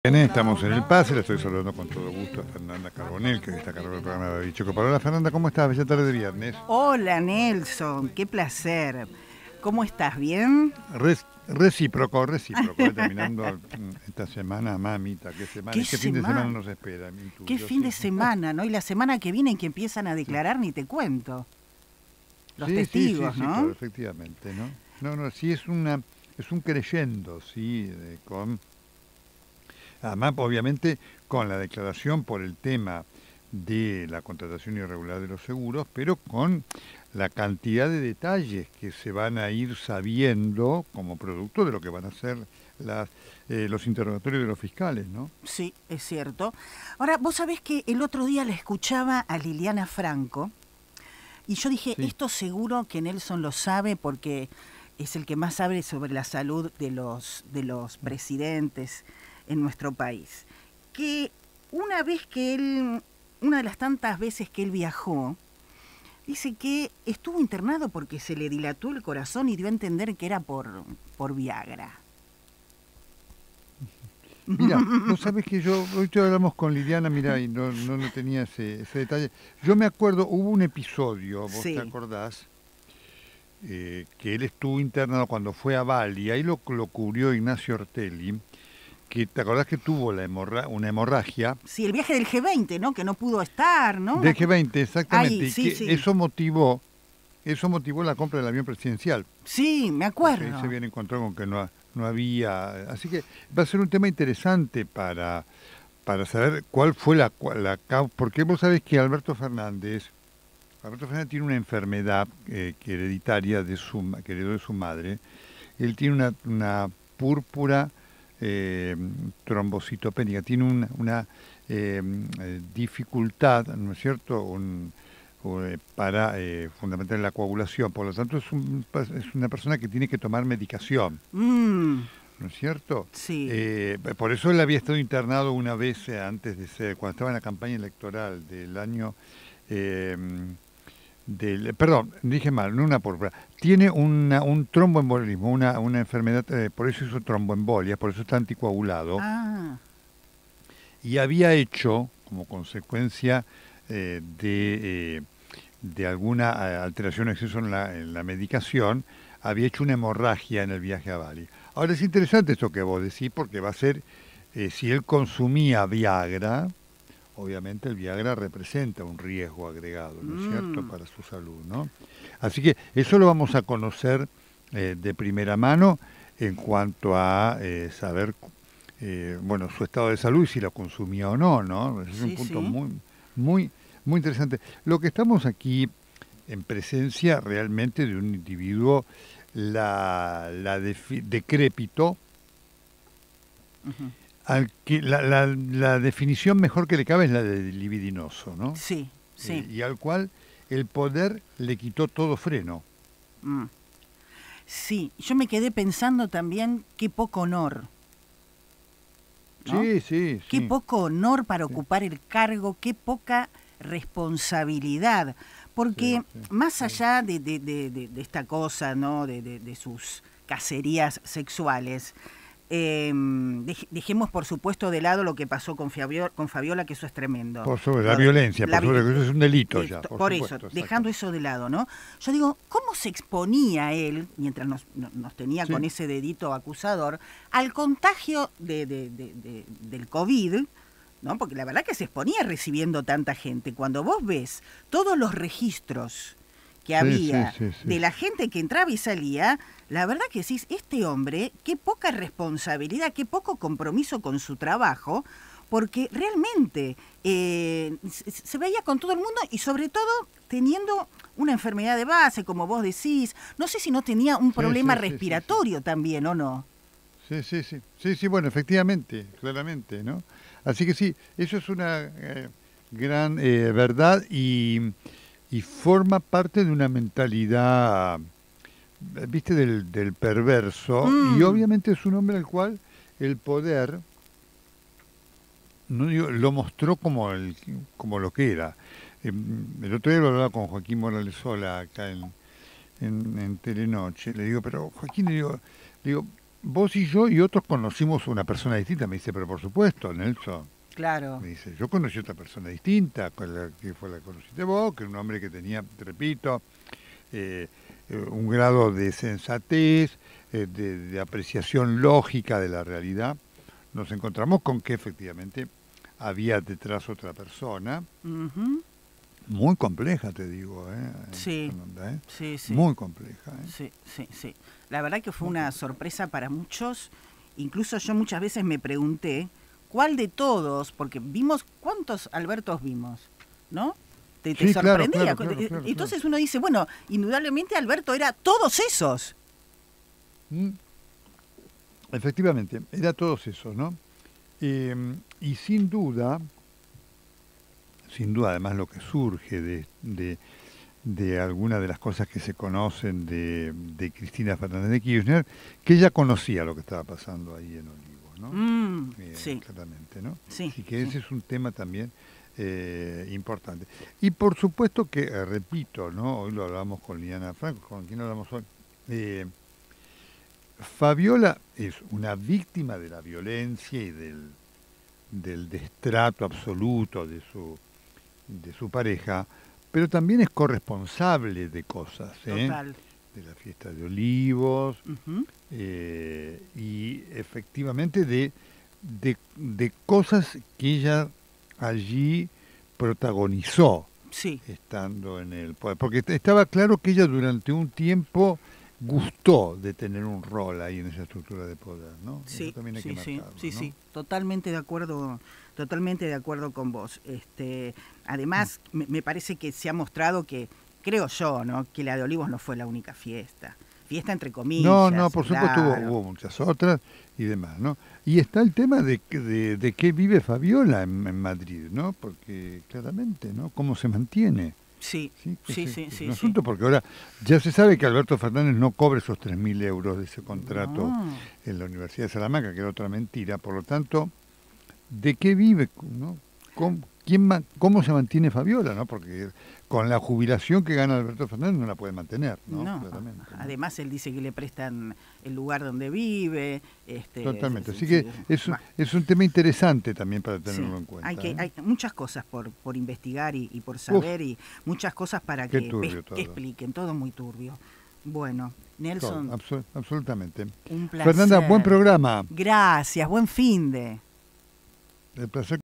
Bien, estamos en el pase, le estoy saludando con todo gusto a Fernanda Carbonell, que hoy está a cargo del programa de Bicho Hola Fernanda, ¿cómo estás? Bella tarde de viernes. Hola Nelson, qué placer. ¿Cómo estás? ¿Bien? Recíproco, terminando esta semana, mamita, qué semana, ¿Qué y qué fin de semana semana? nos espera, mi ¿Qué tuyo, fin sí. de semana, no? Y la semana que viene que empiezan a Sí, declarar, ni te cuento. Los sí, testigos, sí, claro, ¿no? efectivamente, ¿no? No, sí es un creyendo, sí, además, obviamente, con la declaración por el tema de la contratación irregular de los seguros, pero con la cantidad de detalles que se van a ir sabiendo como producto de lo que van a ser los interrogatorios de los fiscales, ¿no? Sí, es cierto. Ahora, vos sabés que el otro día la escuchaba a Liliana Franco y yo dije, Sí. esto seguro que Nelson lo sabe porque es el que más sabe sobre la salud de los presidentes en nuestro país. Que una vez que él, una de las tantas veces que él viajó, dice que estuvo internado porque se le dilató el corazón y dio a entender que era por Viagra. Mira, vos sabés que hoy te hablamos con Liliana, mira, y no tenía ese detalle. Yo me acuerdo, hubo un episodio, vos te Sí. acordás, que él estuvo internado cuando fue a Bali, ahí lo cubrió Ignacio Ortelli, que te acordás que tuvo una hemorragia Sí, el viaje del G20, ¿no? Que no pudo estar, ¿no? del G20, Ahí, exactamente, y sí, que sí. eso motivó la compra del avión presidencial, Sí, me porque ahí se acuerdo. habían encontrado con que no había, así que va a ser un tema interesante para saber cuál fue la causa, porque vos sabés que Alberto Fernández tiene una enfermedad que hereditaria que heredó de su madre. Él tiene una púrpura trombocitopénica, tiene una dificultad, ¿no es cierto?, para fundamentar la coagulación. Por lo tanto, es una persona que tiene que tomar medicación, Mm, ¿no es cierto? sí. Por eso él había estado internado una vez antes cuando estaba en la campaña electoral del año eh, perdón, dije mal, no una púrpura. Tiene un tromboembolismo, una enfermedad, por eso hizo tromboembolia, por eso está anticoagulado, Ah, y había hecho, como consecuencia de alguna alteración o exceso en la medicación, había hecho una hemorragia en el viaje a Bali. Ahora es interesante esto que vos decís, porque va a ser, si él consumía Viagra, obviamente el Viagra representa un riesgo agregado, ¿no es cierto?, mm, para su salud, ¿no? Así que eso lo vamos a conocer de primera mano en cuanto a saber, bueno, su estado de salud y si lo consumía o no, ¿no? Ese es un sí, punto sí. muy interesante. Lo que estamos aquí en presencia realmente de un individuo decrépito, Ujú. al que la definición mejor que le cabe es la de libidinoso, ¿no? Sí, sí. Y al cual el poder le quitó todo freno. Mm. Sí, yo me quedé pensando también qué poco honor, ¿no? Sí, sí, Qué sí. poco honor para Sí, ocupar el cargo, qué poca responsabilidad. sí, Porque sí, más sí. allá de esta cosa, ¿no? De sus cacerías sexuales, dejemos por supuesto de lado lo que pasó con Fabiola, que eso es tremendo. Por sobre la Lo de- violencia, la por vi- sobre que eso es un delito ya, por por eso, supuesto, dejando exactamente. eso de lado, ¿no? Yo digo, ¿cómo se exponía él, mientras nos tenía con Sí, ese dedito acusador, al contagio del COVID? ¿No? Porque la verdad que se exponía recibiendo tanta gente. Cuando vos ves todos los registros que había sí. de la gente que entraba y salía, la verdad que decís, este hombre, qué poca responsabilidad, qué poco compromiso con su trabajo, porque realmente se veía con todo el mundo y sobre todo teniendo una enfermedad de base, como vos decís. No sé si no tenía un problema Sí. respiratorio también, ¿o no? Sí, bueno, efectivamente, claramente, ¿no? Así que sí, eso es una gran verdad y forma parte de una mentalidad, viste, del perverso, y Mm, obviamente es un hombre al cual el poder no digo, lo mostró como lo que era. El otro día lo hablaba con Joaquín Morales Sola acá en Telenoche. Le digo, pero Joaquín, le digo, vos y yo y otros conocimos una persona distinta. Me dice, pero por supuesto, Nelson. Claro. Me dice, yo conocí otra persona distinta, con la que fue la que conociste vos, que era un hombre que tenía, te repito, un grado de sensatez, de apreciación lógica de la realidad. Nos encontramos con que efectivamente había detrás otra persona, Ujú. muy compleja, te digo, Sí, Fernanda, sí, sí. muy compleja. Sí, sí, sí. La verdad que fue una sorpresa para muchos. Incluso yo muchas veces me pregunté cuál de todos, porque vimos, ¿cuántos Albertos vimos? ¿No? Te Sí, claro, sorprendía. claro. Entonces uno dice, bueno, indudablemente Alberto era todos esos. Mm, efectivamente, era todos esos, ¿no? Y sin duda además lo que surge de algunas de las cosas que se conocen de Cristina Fernández de Kirchner, que ella conocía lo que estaba pasando ahí en Olivos, ¿no? Sí, Claramente, ¿no? sí, Así que sí. ese es un tema también importante. Y por supuesto que, repito, ¿no? Hoy lo hablamos con Liliana Franco, con quien hablamos hoy. Fabiola es una víctima de la violencia y del destrato absoluto de su pareja, pero también es corresponsable de cosas, Total. de la fiesta de Olivos, Ujú. y efectivamente de cosas que ella allí protagonizó Sí, estando en el poder, porque estaba claro que ella durante un tiempo gustó de tener un rol ahí en esa estructura de poder, ¿no? Eso sí, también hay que sí, sí, marcarlo, sí, ¿no? sí. Totalmente de acuerdo con vos. Además, me parece que se ha mostrado que, creo yo, ¿no? Que la de Olivos no fue la única fiesta. Fiesta entre No, comillas, por supuesto claro. hubo muchas otras y demás, ¿no? Y está el tema de qué vive Fabiola en Madrid, ¿no? Porque claramente, ¿no? ¿Cómo se mantiene? Sí, Sí, que sí, ese sí, es sí, un sí. asunto, porque ahora ya se sabe que Alberto Fernández no cobra esos 3.000 euros de ese contrato No. en la Universidad de Salamanca, que era otra mentira. Por lo tanto, ¿de qué vive? ¿No? ¿Cómo se mantiene Fabiola? ¿No? Porque con la jubilación que gana Alberto Fernández no la puede mantener, ¿no? No, Claramente, ¿no? además él dice que le prestan el lugar donde vive, Totalmente. Así que sí, va, es un tema interesante también para sí. tenerlo en cuenta. Hay muchas cosas por investigar y por Uf, saber y muchas cosas para qué que, turbio que todo. expliquen, todo muy turbio. Bueno, Todo, Nelson, absolutamente. un Fernanda, buen placer. programa. Gracias, buen fin de. El placer